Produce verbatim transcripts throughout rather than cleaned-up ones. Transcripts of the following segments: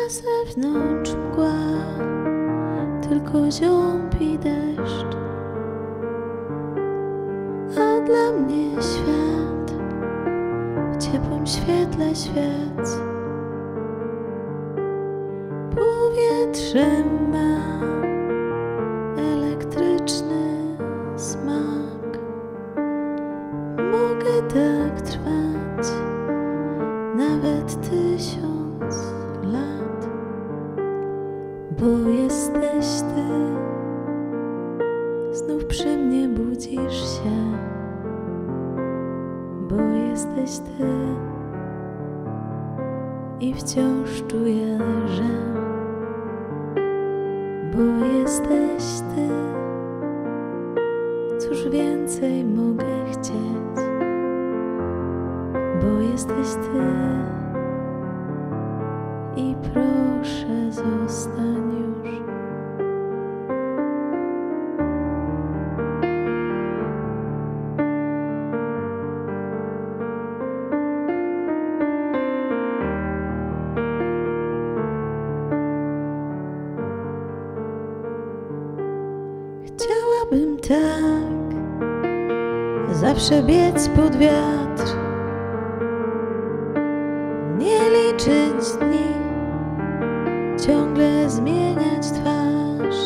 zewnątrz mgła, tylko ziąbi deszcz, a dla mnie świat w ciepłym świetle świec. Powietrze ma elektryczny smak. Mogę tak trwać nawet tysiąc lat, bo jesteś ty. Znów przy mnie budzisz się, bo jesteś ty. I wciąż czuję, że bo jesteś ty. Cóż więcej mogę chcieć, bo jesteś ty. I proszę, zostań już. Chciałabym tak zawsze biec pod wiatr, nie liczyć dni, ciągle zmieniać twarz,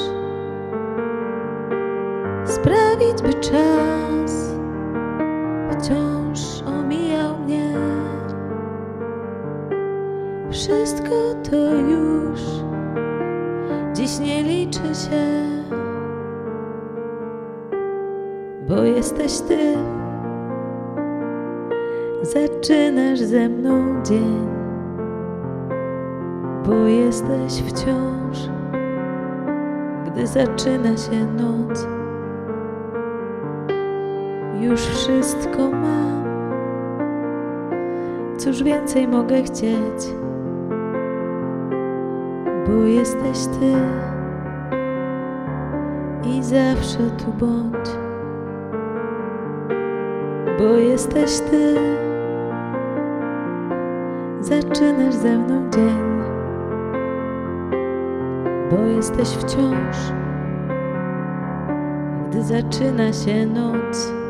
sprawić, by czas wciąż omijał mnie. Wszystko to już dziś nie liczy się, bo jesteś ty. Zaczynasz ze mną dzień, bo jesteś wciąż, gdy zaczyna się noc. Już wszystko mam, cóż więcej mogę chcieć, bo jesteś ty. I zawsze tu bądź, bo jesteś ty. Zaczynasz ze mną dzień, bo jesteś wciąż, gdy zaczyna się noc.